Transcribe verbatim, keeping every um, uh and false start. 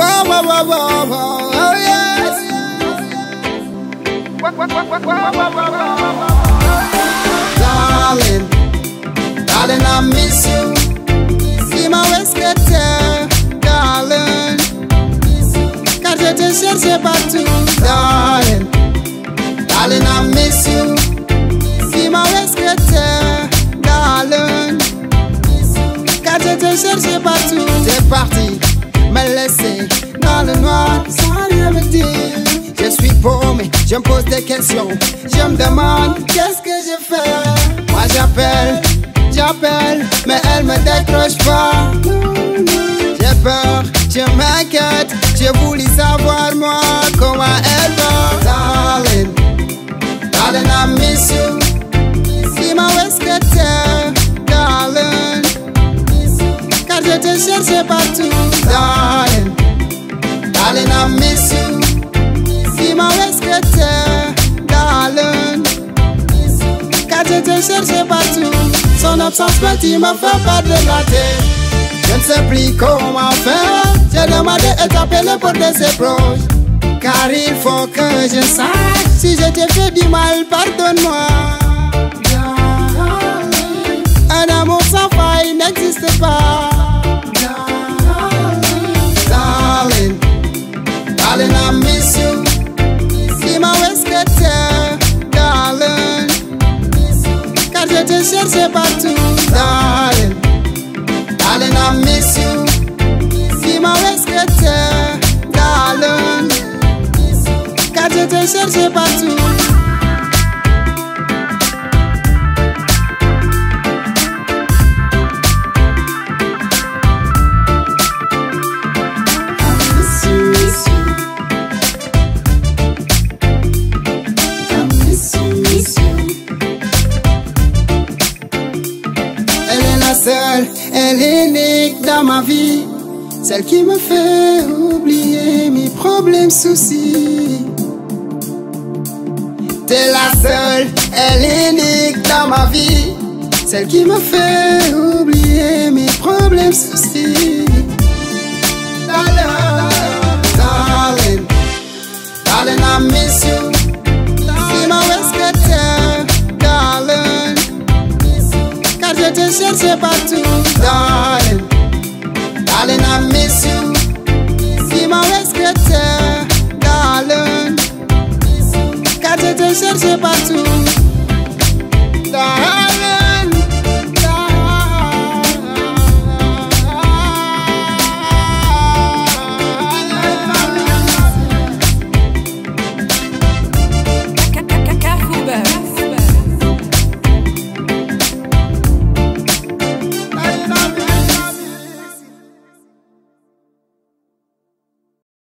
Wow, wow, wow, wow, wow, oh yes. Darling, darling, I miss you. Si ma ouest que t'es, darling, car je te cherche partout. Darling, darling, I miss you. Si ma ouest que t'es, darling, car je te cherche partout. T'es parti me laisser dans le noir sans rien me dire. Je suis paumé, je me pose des questions. Je me demande qu'est-ce que je fais. Moi j'appelle, j'appelle, mais elle me décroche pas. J'ai peur, je m'inquiète. J'ai voulu savoir moi comment elle va. Darling, darling, I miss you. Dis-moi où est-ce que t'es, darling, car je te cherche partout. Darling, darling, I miss you. Dis-moi où est-ce que t'es, darling, car je te cherche partout. Son absence petit me fait perdre la tête. Je ne sais plus comment faire. J'ai demandé et appelé pour de ses proches, car il faut que je sache. Si je t'ai fait du mal, pardonne-moi. Un amour sans faille n'existe pas. Darling, darling, I miss you. Dis-moi où est-ce que t'es, darling, car je te cherche partout. Darling, darling, I miss you. Dis-moi où est-ce que t'es, darling, car je te cherche partout. Elle est unique dans ma vie, celle qui me fait oublier mes problèmes, soucis. T'es la seule, elle est unique dans ma vie, celle qui me fait oublier mes problèmes, soucis. Darling, darling, darling, I miss you. Dis-moi où est-ce que t'es, darling, car je te cherche partout. Darling, darling, I miss you. Dis-moi où est-ce que t'es, darling, car je te cherche partout.